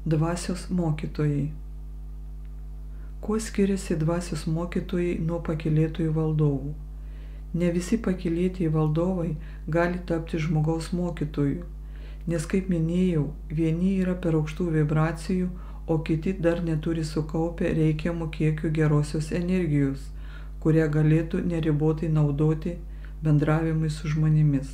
Dvasios mokytojai. Kuo skiriasi dvasios mokytojai nuo pakylėtųjų valdovų? Ne visi pakylėtieji valdovai gali tapti žmogaus mokytoju, nes, kaip minėjau, vieni yra per aukštų vibracijų, o kiti dar neturi sukaupę reikiamų kiekių gerosios energijos, kurią galėtų neribotai naudoti bendravimui su žmonėmis.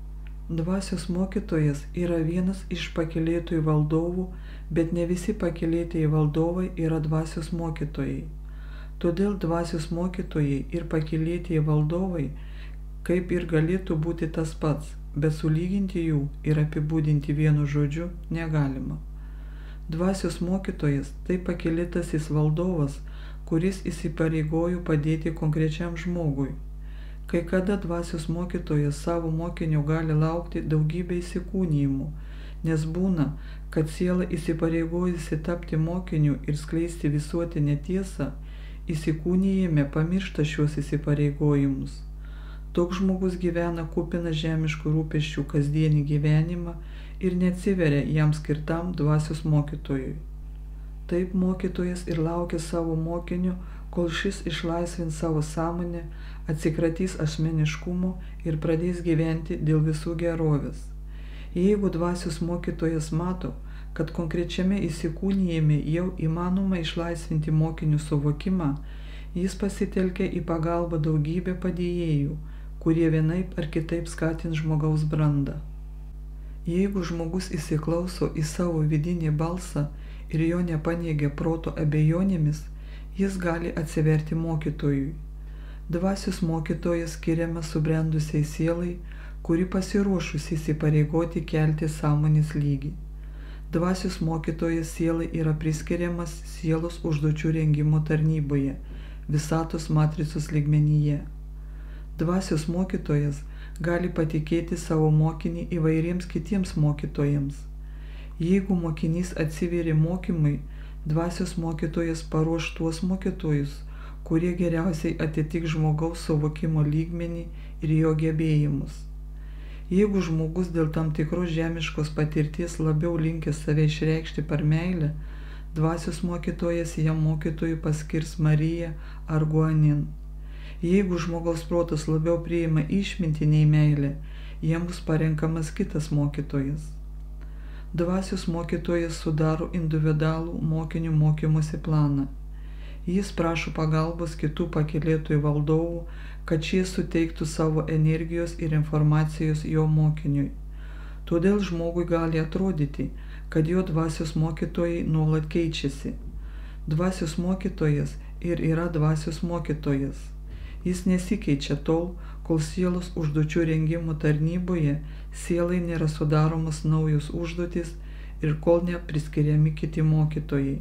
Dvasios mokytojas yra vienas iš pakylėtųjų valdovų, bet ne visi pakylėtieji valdovai yra dvasios mokytojai. Todėl dvasios mokytojai ir pakylėtieji valdovai kaip ir galėtų būti tas pats, bet sulyginti jų ir apibūdinti vienu žodžiu negalima. Dvasios mokytojas tai pakylėtasis valdovas, kuris įsipareigojo padėti konkrečiam žmogui. Kai kada dvasios mokytojas savo mokinio gali laukti daugybę įsikūnijimų, nes būna, kad siela įsipareigojusi tapti mokiniu ir skleisti visuotinę tiesą, įsikūnijime pamiršta šios įsipareigojimus. Toks žmogus gyvena kupinas žemiškų rūpesčių kasdienį gyvenimą ir neatsiveria jam skirtam dvasios mokytojui. Taip mokytojas ir laukia savo mokinio, kol šis išlaisvins savo sąmonę, atsikratys asmeniškumo ir pradės gyventi dėl visų gerovės. Jeigu dvasios mokytojas mato, kad konkrečiame įsikūnijime jau įmanoma išlaisvinti mokinių suvokimą, jis pasitelkia į pagalbą daugybę padėjėjų, kurie vienaip ar kitaip skatins žmogaus brandą. Jeigu žmogus įsiklauso į savo vidinį balsą ir jo nepaneigia proto abejonėmis, jis gali atsiverti mokytojui. Dvasios mokytojas skiriamas subrendusiai sielai, kuri pasiruošusi įsipareigoti kelti sąmonės lygį. Dvasios mokytojas sielai yra priskiriamas sielos užduočių rengimo tarnyboje, visatos matricos lygmenyje. Dvasios mokytojas gali patikėti savo mokinį įvairiems kitiems mokytojams. Jeigu mokinys atsiveria mokymui, dvasios mokytojas paruoš tuos mokytojus, kurie geriausiai atitiks žmogaus suvokimo lygmenį ir jo gebėjimus. Jeigu žmogus dėl tam tikros žemiškos patirties labiau linkęs save išreikšti per meilę, dvasios mokytojas jam mokytojui paskirs Mariją ar Guanin. Jeigu žmogaus protas labiau priima išmintį nei meilę, jam bus parenkamas kitas mokytojas. Dvasios mokytojas sudaro individualų mokinių mokymosi planą. Jis prašo pagalbos kitų pakylėtųjų valdovų, kad šie suteiktų savo energijos ir informacijos jo mokiniui. Todėl žmogui gali atrodyti, kad jo dvasios mokytojai nuolat keičiasi. Dvasios mokytojas ir yra dvasios mokytojas. Jis nesikeičia tol, kol sielos užduočių rengimo tarnyboje sielai nėra sudaromos naujos užduotys ir kol nepriskiriami kiti mokytojai.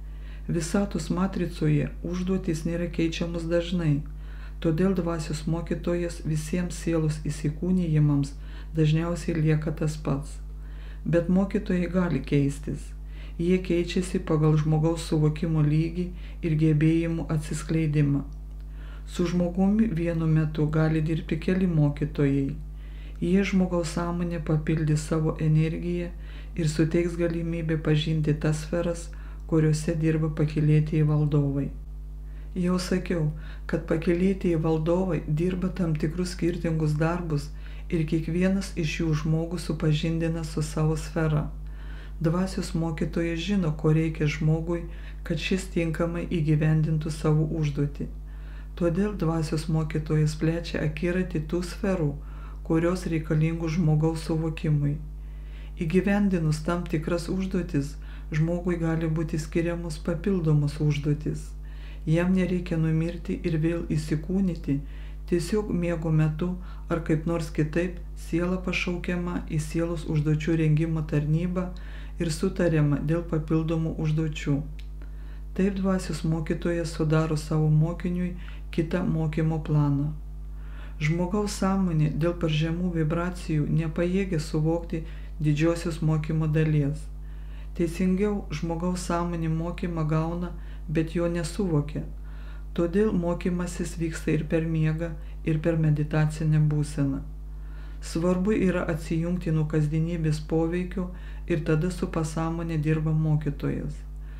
Visatos matricoje užduotys nėra keičiamos dažnai, todėl dvasios mokytojas visiems sielos įsikūnijimams dažniausiai lieka tas pats. Bet mokytojai gali keistis. Jie keičiasi pagal žmogaus suvokimo lygį ir gebėjimų atsiskleidimą. Su žmogumi vienu metu gali dirbti keli mokytojai. Jie žmogaus sąmonę papildys savo energiją ir suteiks galimybę pažinti tas sferas, kuriuose dirba pakylėtieji valdovai. Jau sakiau, kad pakylėtieji valdovai dirba tam tikrus skirtingus darbus ir kiekvienas iš jų žmogų supažindina su savo sfera. Dvasios mokytojas žino, ko reikia žmogui, kad šis tinkamai įgyvendintų savo užduotį. Todėl dvasios mokytojas plečia akiratį tų sferų, kurios reikalingų žmogaus suvokimui. Įgyvendinus tam tikras užduotis, žmogui gali būti skiriamos papildomos užduotis. Jam nereikia numirti ir vėl įsikūnyti, tiesiog miego metu ar kaip nors kitaip siela pašaukiama į sielos užduočių rengimo tarnybą ir sutariama dėl papildomų užduočių. Taip dvasios mokytojas sudaro savo mokiniui kitą mokymo planą. Žmogaus sąmonė dėl per žemų vibracijų nepajėgia suvokti didžiosios mokymo dalies. Teisingiau, žmogaus sąmonė mokymą gauna, bet jo nesuvokia. Todėl mokymasis vyksta ir per miegą, ir per meditacinę būseną. Svarbu yra atsijungti nuo kasdienybės poveikio ir tada su pasąmonė dirba mokytojas.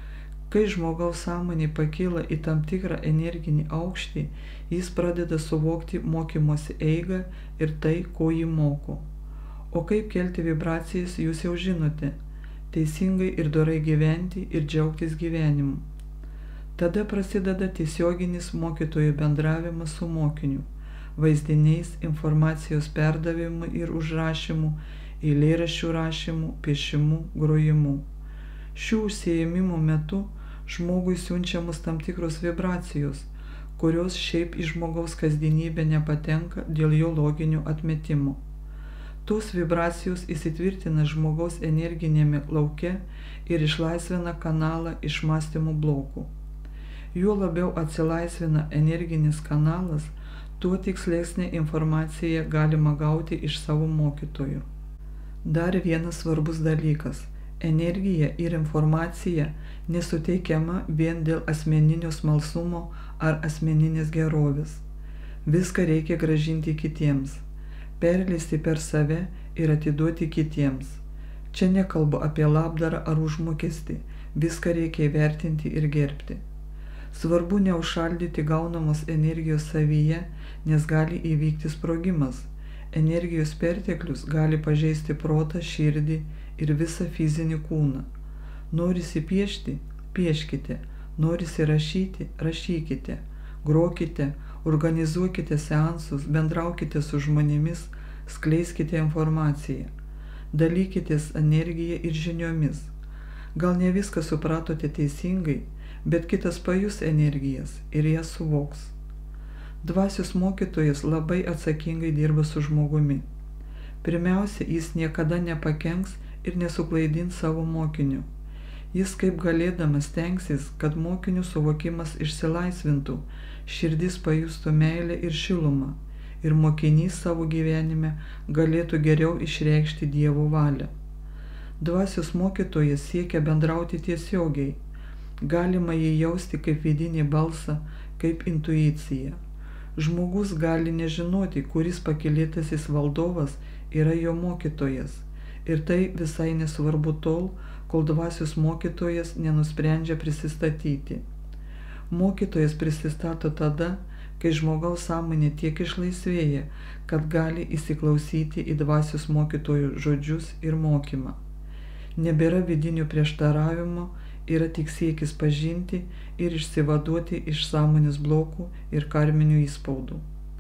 Kai žmogaus sąmonė pakyla į tam tikrą energinį aukštį, jis pradeda suvokti mokymosi eigą ir tai, ko jį moko. O kaip kelti vibracijas, jūs jau žinote – teisingai ir dorai gyventi ir džiaugtis gyvenimu. Tada prasideda tiesioginis mokytojo bendravimas su mokiniu, vaizdiniais, informacijos perdavimu ir užrašymu, eilėraščių rašymu, piešimu, grojimu. Šių užsiėmimų metu žmogui siunčiamos tam tikros vibracijos, kurios šiaip į žmogaus kasdienybę nepatenka dėl jo loginių atmetimų. Tos vibracijos įsitvirtina žmogaus energinėme lauke ir išlaisvina kanalą iš mąstymo blokų. Juo labiau atsilaisvina energinis kanalas, tuo tikslesnė informacija galima gauti iš savo mokytojų. Dar vienas svarbus dalykas. Energija ir informacija nesuteikiama vien dėl asmeninio smalsumo ar asmeninės gerovės. Viską reikia grąžinti kitiems, perleisti per save ir atiduoti kitiems. Čia nekalbu apie labdarą ar užmokestį, viską reikia įvertinti ir gerbti. Svarbu neužšaldyti gaunamos energijos savyje, nes gali įvykti sprogimas. Energijos perteklius gali pažeisti protą, širdį ir visą fizinį kūną. Norisi piešti – pieškite, norisi rašyti – rašykite, grokite, organizuokite seansus, bendraukite su žmonėmis, skleiskite informaciją, dalykitės energiją ir žiniomis. Gal ne viską supratote teisingai, bet kitas pajus energijas ir jas suvoks. Dvasios mokytojas labai atsakingai dirba su žmogumi. Pirmiausia, jis niekada nepakenks ir nesuklaidins savo mokinių. Jis kaip galėdamas stengsis, kad mokinių suvokimas išsilaisvintų, širdis pajustų meilę ir šilumą, ir mokinys savo gyvenime galėtų geriau išreikšti Dievo valią. Dvasios mokytojas siekia bendrauti tiesiogiai. Galima jį jausti kaip vidinį balsą, kaip intuiciją. Žmogus gali nežinoti, kuris pakylėtasis valdovas yra jo mokytojas. Ir tai visai nesvarbu tol, kol dvasios mokytojas nenusprendžia prisistatyti. Mokytojas prisistato tada, kai žmogaus sąmonė tiek išlaisvėja, kad gali įsiklausyti į dvasios mokytojų žodžius ir mokymą. Nebėra vidinių prieštaravimų, yra tik siekis pažinti ir išsivaduoti iš sąmonės blokų ir karminių įspaudų.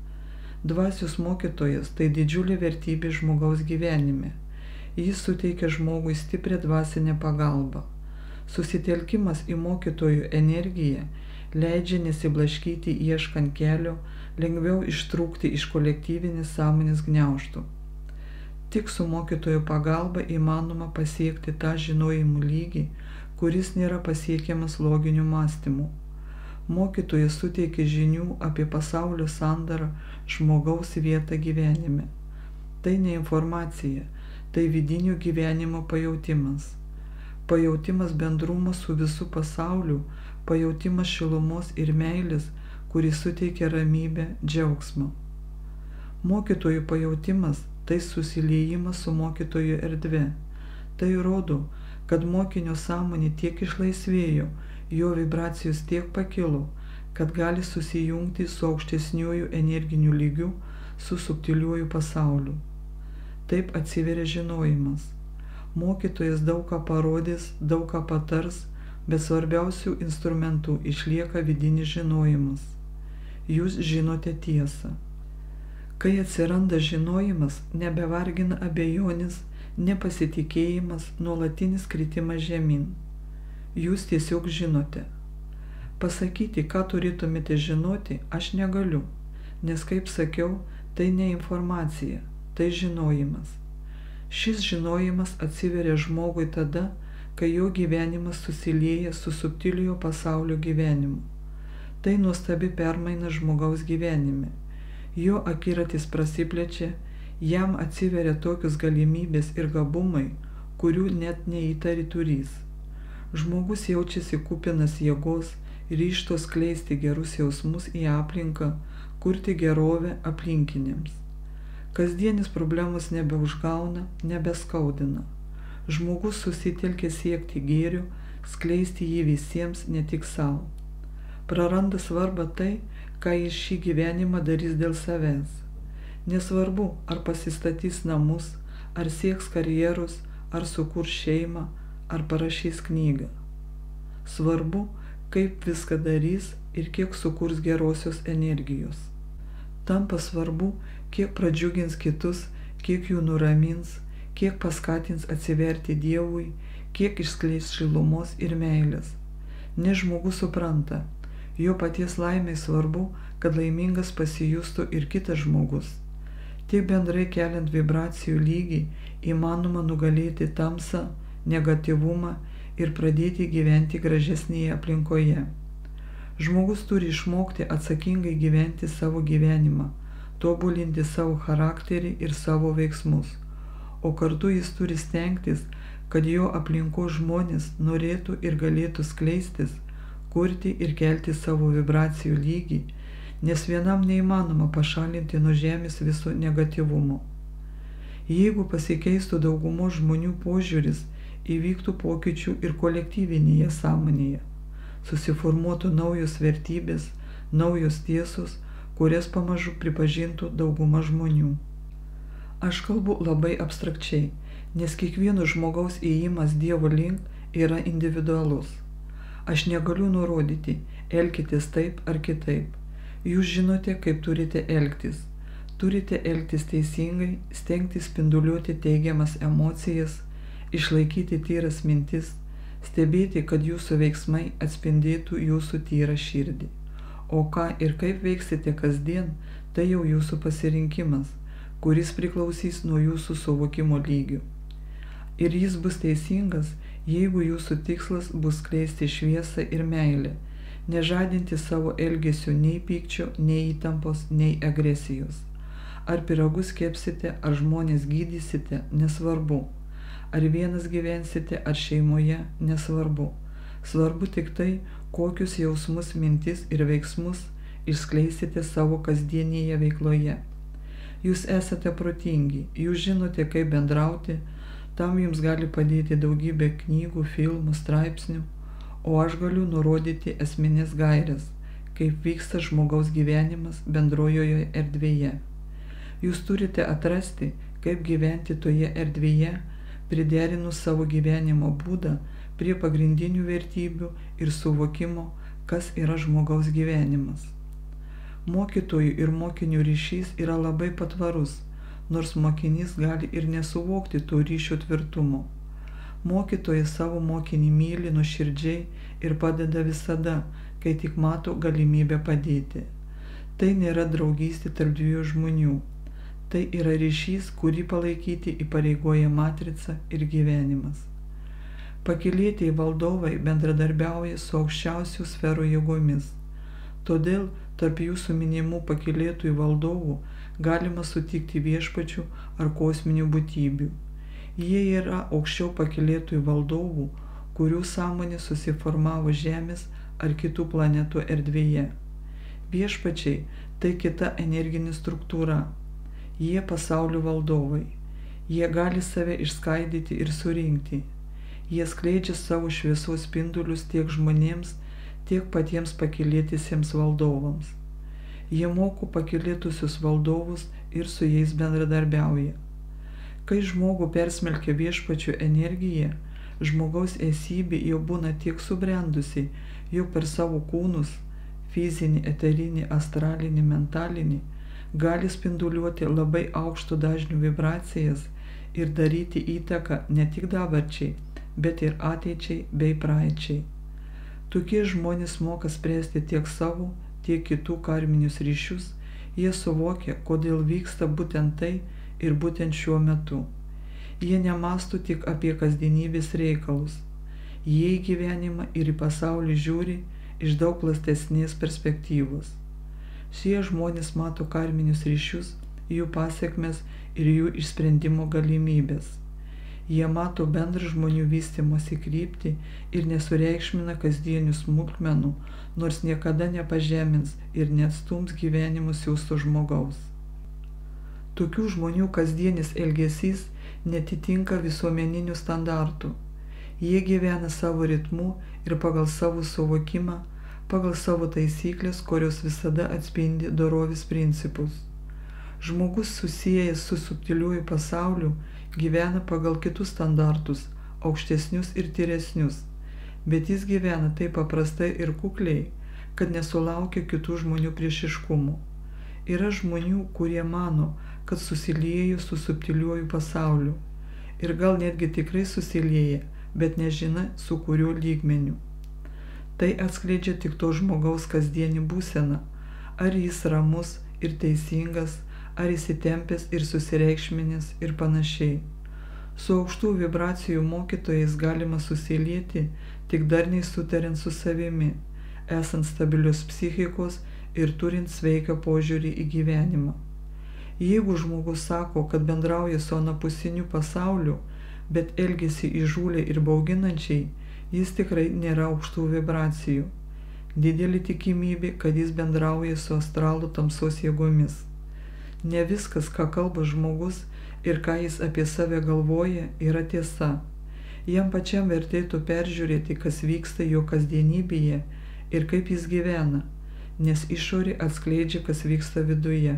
Dvasios mokytojas – tai didžiulė vertybė žmogaus gyvenime. Jis suteikia žmogui stiprią dvasinę pagalbą. Susitelkimas į mokytojų energiją leidžia nesiblaškyti ieškant kelio, lengviau ištrūkti iš kolektyvinės sąmonės gniaužtų. Tik su mokytojo pagalba įmanoma pasiekti tą žinojimų lygį, kuris nėra pasiekiamas loginiu mąstymu. Mokytojas suteikia žinių apie pasaulio sandarą, žmogaus vietą gyvenime. Tai ne informacija, tai vidinio gyvenimo pajautimas. Pajautimas bendrumo su visu pasauliu, pajautimas šilumos ir meilės, kuris suteikia ramybę, džiaugsmą. Mokytojų pajautimas – tai susiliejimas su mokytojo erdve. Tai rodo, kad mokinio sąmonė tiek išlaisvėjo, jo vibracijos tiek pakilo, kad gali susijungti su aukštesniuoju energiniu lygiu, su subtiliuoju pasauliu. Taip atsiveria žinojimas. Mokytojas daug ką parodys, daug ką patars, bet svarbiausių instrumentų išlieka vidinis žinojimas. Jūs žinote tiesą. Kai atsiranda žinojimas, nebevargina abejonės, nepasitikėjimas, nuolatinis kritimas žemyn. Jūs tiesiog žinote. Pasakyti, ką turėtumėte žinoti, aš negaliu, nes, kaip sakiau, tai ne informacija, tai žinojimas. Šis žinojimas atsiveria žmogui tada, kai jo gyvenimas susilieja su subtiliojo pasaulio gyvenimu. Tai nuostabi permaina žmogaus gyvenime. Jo akiratis prasiplečia, jam atsiveria tokios galimybės ir gabumai, kurių net neįtari turys. Žmogus jaučiasi kupinas jėgos, ryžto skleisti gerus jausmus į aplinką, kurti gerovę aplinkiniams. Kasdienis problemos nebeužgauna, nebeskaudina. Žmogus susitelkia siekti gėrio, skleisti jį visiems, ne tik savo. Praranda svarbą tai, ką jis šį gyvenimą darys dėl savęs. Nesvarbu, ar pasistatys namus, ar sieks karjeros, ar sukurs šeimą, ar parašys knygą. Svarbu, kaip viską darys ir kiek sukurs gerosios energijos. Tampa svarbu, kiek pradžiugins kitus, kiek jų nuramins, kiek paskatins atsiverti Dievui, kiek išskleis šilumos ir meilės. Nes žmogus supranta, jo paties laimei svarbu, kad laimingas pasijustų ir kitas žmogus. Tik bendrai keliant vibracijų lygį įmanoma nugalėti tamsą, negatyvumą ir pradėti gyventi gražesnėje aplinkoje. Žmogus turi išmokti atsakingai gyventi savo gyvenimą, tobulinti savo charakterį ir savo veiksmus, o kartu jis turi stengtis, kad jo aplinkos žmonės norėtų ir galėtų skleistis, kurti ir kelti savo vibracijų lygį, nes vienam neįmanoma pašalinti nuo žemės viso negatyvumo. Jeigu pasikeistų daugumos žmonių požiūris, įvyktų pokyčių ir kolektyvinėje sąmonėje, susiformuotų naujos vertybės, naujos tiesos, kurias pamažu pripažintų dauguma žmonių. Aš kalbu labai abstrakčiai, nes kiekvieno žmogaus ėjimas Dievo link yra individualus. Aš negaliu nurodyti, elkitės taip ar kitaip. Jūs žinote, kaip turite elgtis. Turite elgtis teisingai, stengtis spinduliuoti teigiamas emocijas, išlaikyti tyras mintis, stebėti, kad jūsų veiksmai atspindėtų jūsų tyrą širdį. O ką ir kaip veiksite kasdien, tai jau jūsų pasirinkimas, kuris priklausys nuo jūsų suvokimo lygių. Ir jis bus teisingas, jeigu jūsų tikslas bus skleisti šviesą ir meilę, nežadinti savo elgesiu nei pykčio, nei įtampos, nei agresijos. Ar pyragus kepsite, ar žmonės gydysite, nesvarbu. Ar vienas gyvensite, ar šeimoje, nesvarbu. Svarbu tik tai, kokius jausmus, mintis ir veiksmus išskleisite savo kasdienėje veikloje. Jūs esate protingi, jūs žinote, kaip bendrauti, tam jums gali padėti daugybė knygų, filmų, straipsnių, o aš galiu nurodyti esminės gaires, kaip vyksta žmogaus gyvenimas bendrojoje erdvėje. Jūs turite atrasti, kaip gyventi toje erdvėje, priderinus savo gyvenimo būdą prie pagrindinių vertybių ir suvokimo, kas yra žmogaus gyvenimas. Mokytojų ir mokinių ryšys yra labai patvarus, nors mokinys gali ir nesuvokti to ryšio tvirtumo. Mokytojas savo mokinį myli nuoširdžiai ir padeda visada, kai tik mato galimybę padėti. Tai nėra draugystė tarp dviejų žmonių. Tai yra ryšys, kurį palaikyti įpareigoja matrica ir gyvenimas. Pakylėtieji valdovai bendradarbiauja su aukščiausių sferų jėgomis. Todėl tarp jūsų minimų pakylėtųjų valdovų galima sutikti viešpačių ar kosminių būtybių. Jie yra aukščiau pakylėtųjų valdovų, kurių sąmonė susiformavo Žemės ar kitų planetų erdvėje. Viešpačiai tai kita energinė struktūra. Jie pasaulio valdovai. Jie gali save išskaidyti ir surinkti. Jie skleidžia savo šviesos spindulius tiek žmonėms, tiek patiems pakylėtisiems valdovams. Jie moko pakylėtusius valdovus ir su jais bendradarbiauja. Kai žmogų persmelkia viešpačio energija, žmogaus esybė jau būna tiek subrendusi, jog per savo kūnus, fizinį, eterinį, astralinį, mentalinį, gali spinduliuoti labai aukšto dažnių vibracijas ir daryti įtaką ne tik dabarčiai, bet ir ateičiai bei praeičiai. Tokie žmonės moka spręsti tiek savo, tiek kitų karminius ryšius, jie suvokia, kodėl vyksta būtent tai ir būtent šiuo metu. Jie nemąsto tik apie kasdienybės reikalus. Jie į gyvenimą ir į pasaulį žiūri iš daug platesnės perspektyvos. Šie žmonės mato karminius ryšius, jų pasiekmes ir jų išsprendimo galimybės. Jie mato bendrą žmonių vystymosi kryptį ir nesureikšmina kasdienių smulkmenų, nors niekada nepažemins ir neatstums gyvenimu siųsto žmogaus. Tokių žmonių kasdienis elgesys netitinka visuomeninių standartų. Jie gyvena savo ritmu ir pagal savo suvokimą, pagal savo taisyklės, kurios visada atspindi dorovės principus. Žmogus susijęs su subtiliuoju pasauliu gyvena pagal kitus standartus, aukštesnius ir tyresnius, bet jis gyvena taip paprastai ir kukliai, kad nesulaukia kitų žmonių priešiškumų. Yra žmonių, kurie mano, kad susilieja su subtiliuoju pasauliu ir gal netgi tikrai susilieja, bet nežino, su kuriuo lygmeniu. Tai atskleidžia tik to žmogaus kasdienį būseną, ar jis ramus ir teisingas, ar įsitempęs ir susireikšminęs ir panašiai. Su aukštų vibracijų mokytojais galima susilieti tik darniai sutariant su savimi, esant stabilios psichikos ir turint sveiką požiūrį į gyvenimą. Jeigu žmogus sako, kad bendrauja su anapusiniu pasauliu, bet elgesi įžūliai ir bauginančiai, jis tikrai nėra aukštų vibracijų. Didelė tikimybė, kad jis bendrauja su astralų tamsos jėgomis. Ne viskas, ką kalba žmogus ir ką jis apie save galvoja, yra tiesa. Jam pačiam vertėtų peržiūrėti, kas vyksta jo kasdienybėje ir kaip jis gyvena, nes išorė atskleidžia, kas vyksta viduje.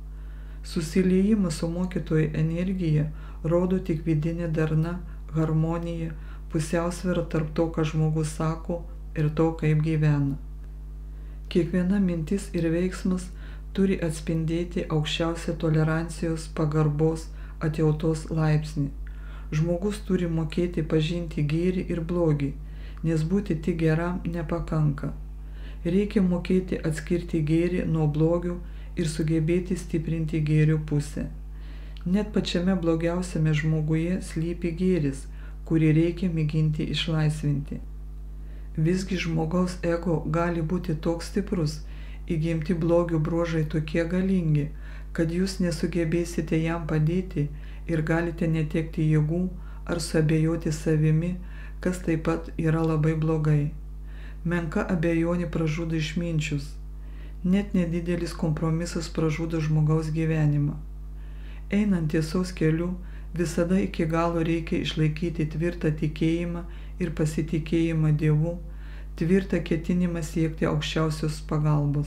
Susiliejimas su mokytojo energija rodo tik vidinė darna, harmonija, pusiausvėra tarp to, ką žmogus sako, ir to, kaip gyvena. Kiekviena mintis ir veiksmas turi atspindėti aukščiausią tolerancijos, pagarbos, atjautos laipsnį. Žmogus turi mokėti pažinti gėrį ir blogį, nes būti tik geram nepakanka. Reikia mokėti atskirti gėrį nuo blogio ir sugebėti stiprinti gėrio pusę. Net pačiame blogiausiame žmoguje slypi gėris, kurį reikia mėginti išlaisvinti. Visgi žmogaus ego gali būti toks stiprus, įgimti blogio bruožai tokie galingi, kad jūs nesugebėsite jam padėti ir galite netekti jėgų ar suabejoti savimi, kas taip pat yra labai blogai. Menka abejonė pražudo išminčius. Net nedidelis kompromisas pražudo žmogaus gyvenimą. Einant tiesos keliu, visada iki galo reikia išlaikyti tvirtą tikėjimą ir pasitikėjimą Dievu, tvirtą ketinimą siekti aukščiausios pagalbos.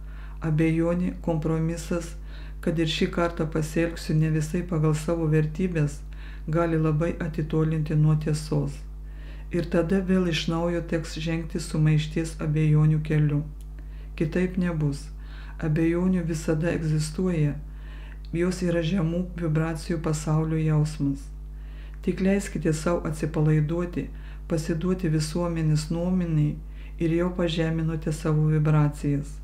Abejonė, kompromisas, kad ir šį kartą pasielgsiu ne visai pagal savo vertybės, gali labai atitolinti nuo tiesos. Ir tada vėl iš naujo teks žengti sumaišties abejonių keliu. Kitaip nebus. Abejonių visada egzistuoja. Jos yra žemų vibracijų pasaulio jausmas. Tik leiskite savo atsipalaiduoti, pasiduoti visuomenės nuomonei ir jau pažeminote savo vibracijas.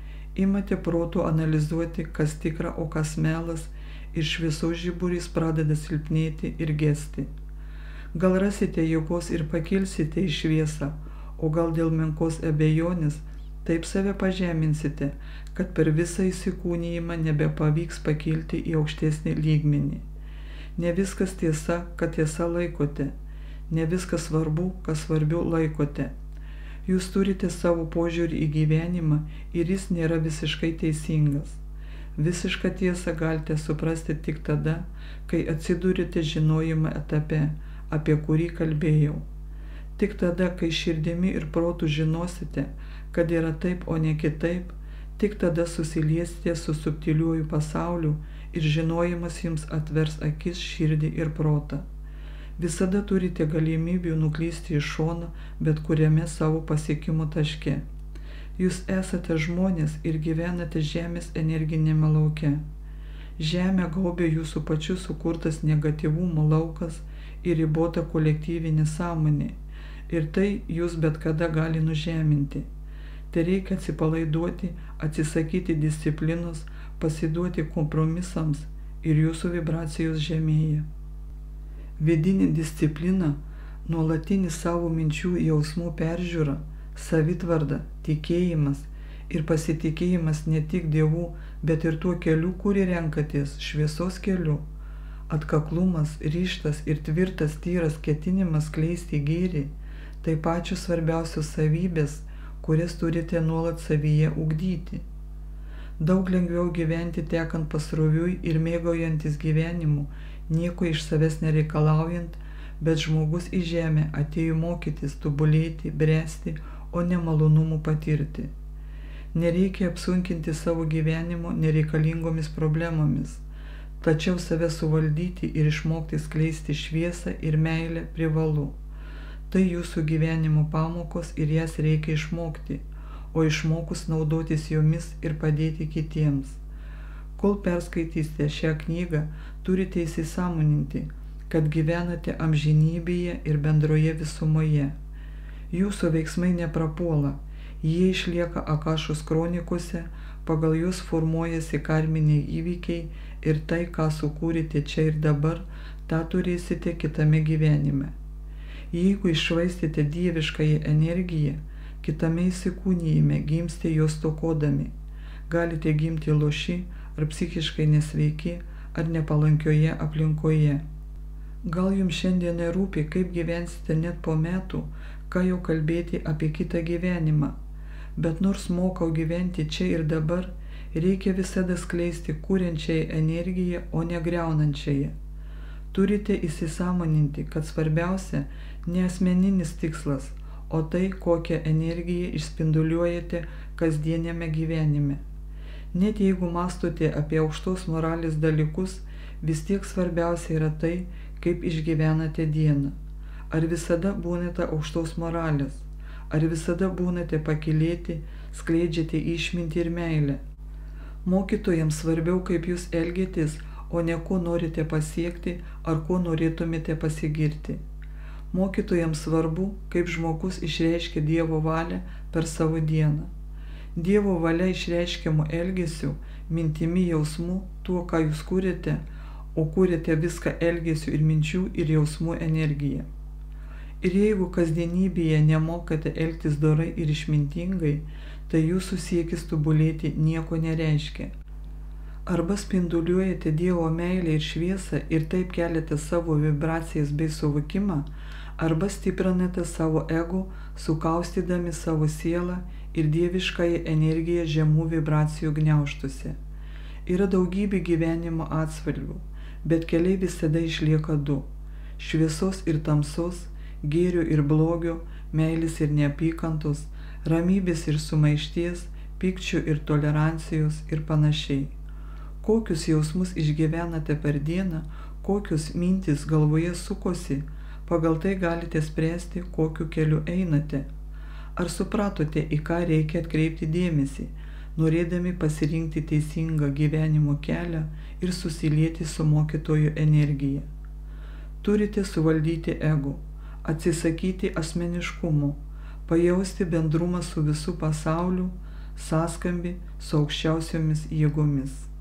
Imate protu analizuoti, kas tikra, o kas melas, ir šviesos žiburys pradeda silpnėti ir gesti. Gal rasite jėgos ir pakilsite į šviesą, o gal dėl menkos abejonės taip save pažeminsite, kad per visą įsikūnijimą nebepavyks pakilti į aukštesnį lygmenį. Ne viskas tiesa, kad tiesa laikote. Ne viskas svarbu, kas svarbiau laikote. Jūs turite savo požiūrį į gyvenimą ir jis nėra visiškai teisingas. Visišką tiesą galite suprasti tik tada, kai atsidurite žinojimo etape, apie kurį kalbėjau. Tik tada, kai širdimi ir protu žinosite, kad yra taip, o ne kitaip, tik tada susiliesite su subtiliuoju pasauliu ir žinojimas jums atvers akis, širdį ir protą. Visada turite galimybių nuklysti į šoną bet kuriame savo pasiekimo taške. Jūs esate žmonės ir gyvenate žemės energinėme lauke. Žemė gaubia jūsų pačių sukurtas negatyvumo laukas ir ribota kolektyvinė sąmonė. Ir tai jūs bet kada gali nužeminti. Tai reikia atsipalaiduoti, atsisakyti disciplinos, pasiduoti kompromisams ir jūsų vibracijos žemėja. Vidinė disciplina, nuolatinis savo minčių jausmų peržiūra, savitvarda, tikėjimas ir pasitikėjimas ne tik Dievu, bet ir tuo keliu, kurį renkatės, šviesos keliu. Atkaklumas, ryžtas ir tvirtas tyras ketinimas skleisti gėrį – tai pačios svarbiausios savybės, kurias turite nuolat savyje ugdyti. Daug lengviau gyventi tekant pasroviui ir mėgaujantis gyvenimu, nieko iš savęs nereikalaujant, bet žmogus į žemę atėjo mokytis, tobulėti, bręsti, o ne malonumų patirti. Nereikia apsunkinti savo gyvenimo nereikalingomis problemomis, tačiau save suvaldyti ir išmokti skleisti šviesą ir meilę privalu. Tai jūsų gyvenimo pamokos ir jas reikia išmokti, o išmokus naudotis jomis ir padėti kitiems. Kol perskaitysite šią knygą, turite įsisąmoninti, kad gyvenate amžinybėje ir bendroje visumoje. Jūsų veiksmai neprapuola, jie išlieka Akašos kronikose, pagal juos formuojasi karminiai įvykiai ir tai, ką sukūrėte čia ir dabar, tą turėsite kitame gyvenime. Jeigu iššvaistėte dieviškąją energiją, kitame įsikūnijime gimsite jos stokodami. Galite gimti loši ar psichiškai nesveiki ar nepalankioje aplinkoje. Gal jums šiandien nerūpi, kaip gyvensite net po metų, ką jau kalbėti apie kitą gyvenimą. Bet nors mokau gyventi čia ir dabar, reikia visada skleisti kuriančiąją energiją, o ne griaunančiąją. Turite įsisąmoninti, kad svarbiausia ne asmeninis tikslas, o tai, kokią energiją išspinduliuojate kasdieniame gyvenime. Net jeigu mąstote apie aukštos moralės dalykus, vis tiek svarbiausia yra tai, kaip išgyvenate dieną. Ar visada būnate aukštos moralės? Ar visada būnate pakylėti, skleidžiate išmintį ir meilę? Mokytojams svarbiau, kaip jūs elgiatės, o ne ko norite pasiekti ar ko norėtumėte pasigirti. Mokytojams svarbu, kaip žmogus išreiškia Dievo valią per savo dieną. Dievo valia išreiškiamu elgesiu, mintimi, jausmu, tuo, ką jūs kūrėte, o kūrėte viską elgesiu ir minčių ir jausmų energiją. Ir jeigu kasdienybėje nemokate elgtis dorai ir išmintingai, tai jūsų siekis tobulėti nieko nereiškia. Arba spinduliuojate Dievo meilę ir šviesą ir taip keliate savo vibracijas bei suvokimą, arba stiprinate savo ego, sukaustydami savo sielą ir dieviškąją energiją žemų vibracijų gniaužtuose. Yra daugybė gyvenimo atspalvių, bet keliai visada išlieka du – šviesos ir tamsos, gėrio ir blogio, meilės ir neapykantos, ramybės ir sumaišties, pykčio ir tolerancijos ir panašiai. Kokius jausmus išgyvenate per dieną, kokius mintis galvoje sukosi, pagal tai galite spręsti, kokiu keliu einate. Ar supratote, į ką reikia atkreipti dėmesį, norėdami pasirinkti teisingą gyvenimo kelią ir susilieti su mokytojo energija? Turite suvaldyti ego, atsisakyti asmeniškumo, pajausti bendrumą su visu pasauliu, sąskambį su aukščiausiomis jėgomis.